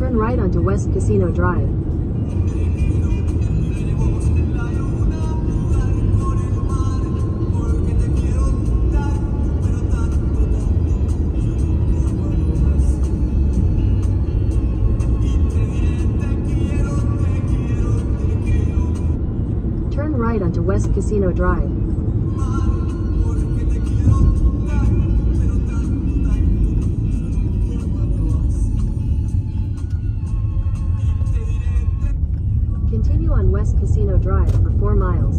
Turn right onto West Casino Drive. Turn right onto West Casino Drive. Continue on West Casino Drive for 4 miles.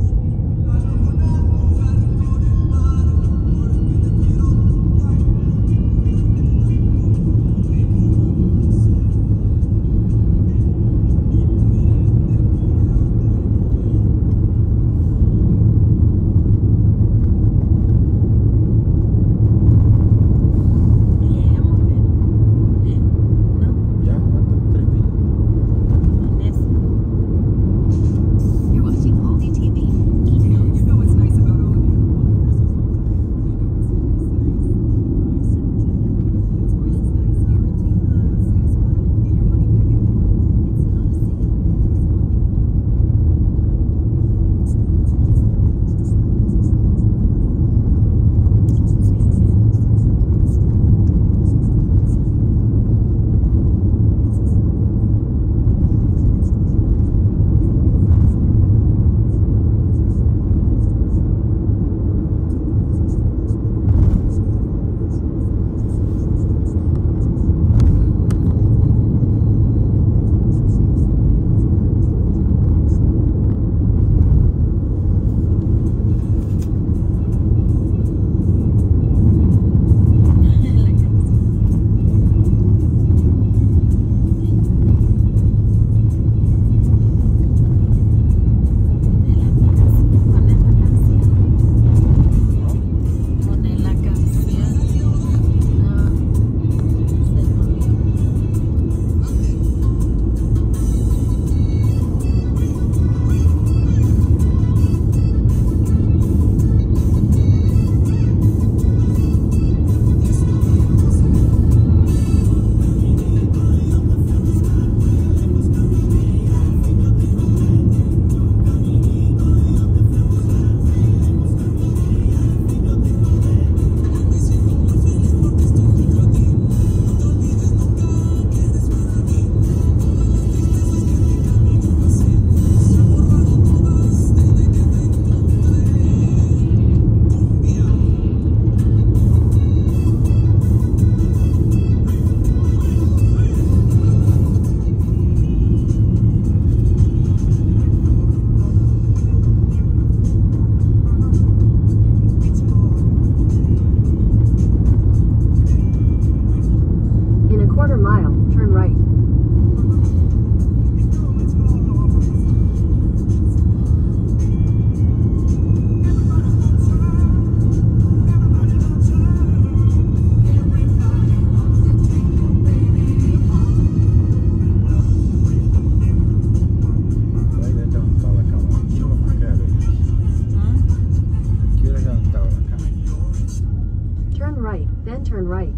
Then turn right.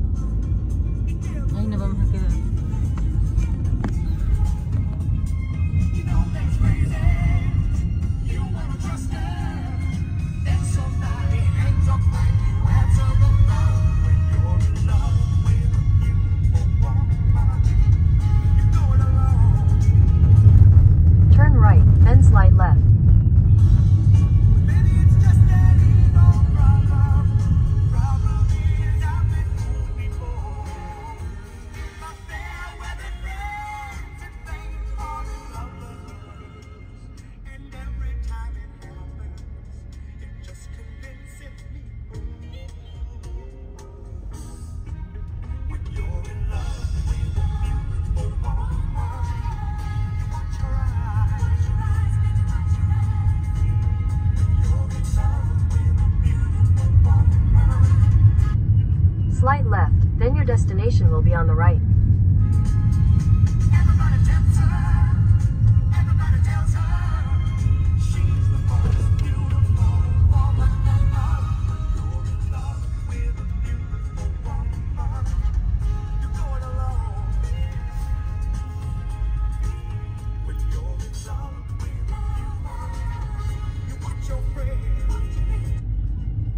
Ahí nos vamos a quedar. Turn right, then slide left. Slide left, then your destination will be on the right.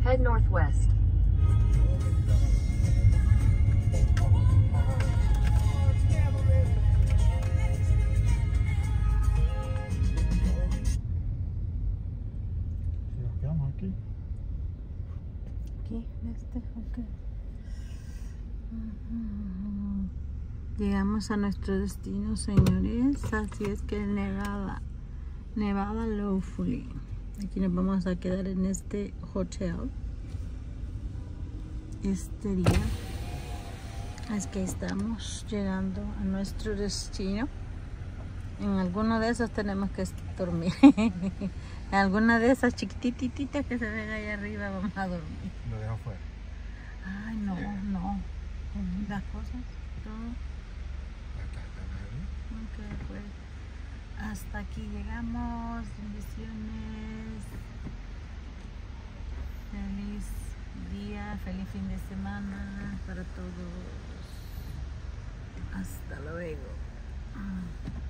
Head northwest. Si nos quedamos aquí. Aquí, en este, ok. Llegamos a nuestro destino, señores. Así es que Nevada Lowfully. Aquí nos vamos a quedar en este hotel este día. Es que estamos llegando a nuestro destino. En alguno de esos tenemos que dormir. En alguna de esas chiquitititas que se ven ahí arriba vamos a dormir. Lo dejo afuera. Ay, no, no. Las cosas, todo. Ok, pues hasta aquí llegamos. Bendiciones. Feliz día, feliz fin de semana para todos. Hasta luego.